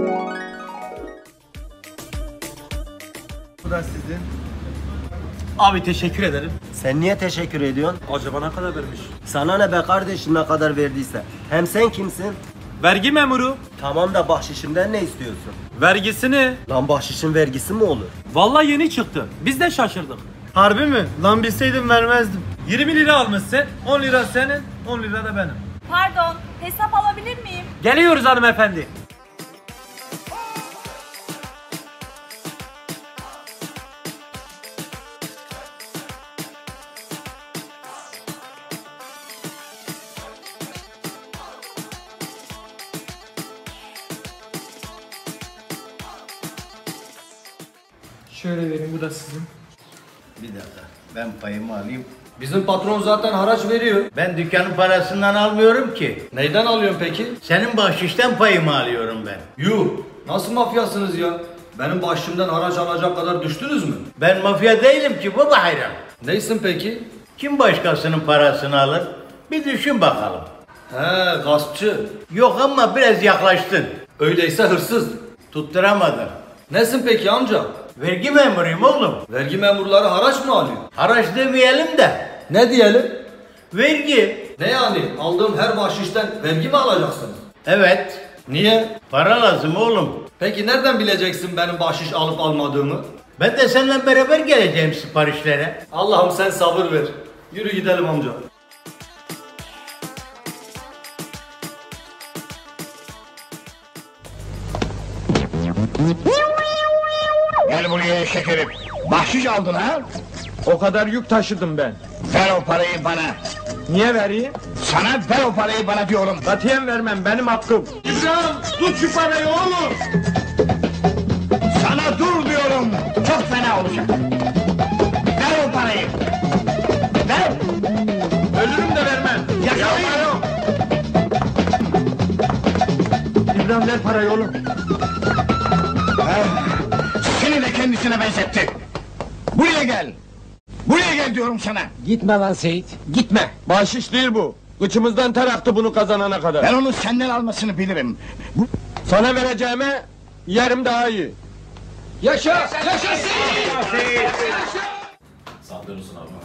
Bu da sizin. Abi teşekkür ederim. Sen niye teşekkür ediyorsun? Acaba ne kadar vermiş? Sana ne be kardeşim ne kadar verdiyse. Hem sen kimsin? Vergi memuru. Tamam da bahşişimden ne istiyorsun? Vergisini. Lan bahşişin vergisi mi olur? Vallahi yeni çıktı. Biz de şaşırdık. Harbi mi? Lan bilseydim vermezdim. 20 lira almışsın. 10 lira senin, 10 lira da benim. Pardon, hesap alabilir miyim? Geliyoruz hanımefendi. Şöyle vereyim, bu da sizin. Bir dakika, ben payımı alayım. Bizim patron zaten haraç veriyor. Ben dükkanın parasından almıyorum ki. Neyden alıyorsun peki? Senin bahşişten payımı alıyorum ben. Yuh! Nasıl mafyasınız ya? Benim bahşişimden haraç alacak kadar düştünüz mü? Ben mafya değilim ki baba hayran. Neysin peki? Kim başkasının parasını alır? Bir düşün bakalım. He, gaspçı. Yok ama biraz yaklaştın. Öyleyse hırsız. Tutturamadın. Nesin peki amca? Vergi memuruyum oğlum. Vergi memurları haraç mı alıyor? Haraç demeyelim de. Ne diyelim? Vergi. Ne yani? Aldığım her bahşişten vergi mi alacaksınız? Evet. Niye? Para lazım oğlum. Peki nereden bileceksin benim bahşiş alıp almadığımı? Ben de seninle beraber geleceğim siparişlere. Allah'ım sen sabır ver. Yürü gidelim amca. Gel buraya şekerim. Bahşiş aldın ha? O kadar yük taşıdım ben. Ver o parayı bana. Niye vereyim? Sana ver o parayı bana diyorum. Katiyen vermem, benim hakkım. İbrahim, tut şu parayı oğlum. Sana dur diyorum. Çok fena olacak. Ver o parayı. Ver. Ölürüm de vermem. Yakalayın. İbrahim ver parayı oğlum. Seni de kendisine benzetti. Buraya gel. Buraya gel diyorum sana. Gitme lan Seyit, gitme. Bahşiş değil bu. Kıçımızdan ter aktı bunu kazanana kadar. Ben onu senden almasını bilirim. Sana vereceğime yerim daha iyi. Yaşa! Yaşa Seyit! Saldırırsın abi.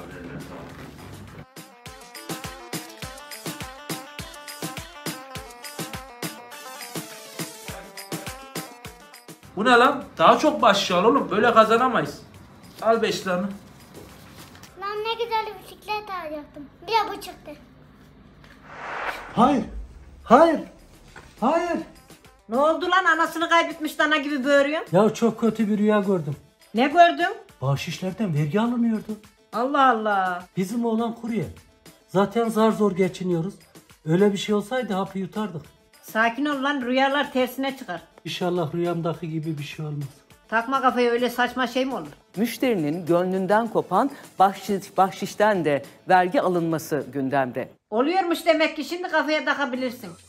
Bu ne lan? Daha çok bahşiş al oğlum. Böyle kazanamayız. Al 5 liranı. Ben ne güzel bir bisiklet alacaktım. Bir de bu çıktı. Hayır. Hayır. Hayır. Ne oldu lan, anasını kaybetmiş dana gibi böğürüyorsun? Ya çok kötü bir rüya gördüm. Ne gördün? Bahşişlerden vergi alınıyordu. Allah Allah. Bizim oğlan kurye. Zaten zar zor geçiniyoruz. Öyle bir şey olsaydı hapı yutardık. Sakin ol lan, rüyalar tersine çıkar. İnşallah rüyamdaki gibi bir şey olmaz. Takma kafaya, öyle saçma şey mi olur? Müşterinin gönlünden kopan bahşişten de vergi alınması gündemde. Oluyormuş demek ki, şimdi kafaya takabilirsin.